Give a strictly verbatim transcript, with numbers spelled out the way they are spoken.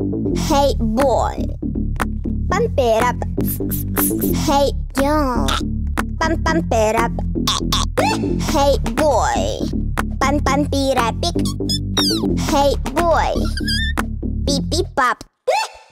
Hey boy, pump it up. Hey yo, pump pump it up. Hey boy, pump pump it up. Hey boy, beep beep pop.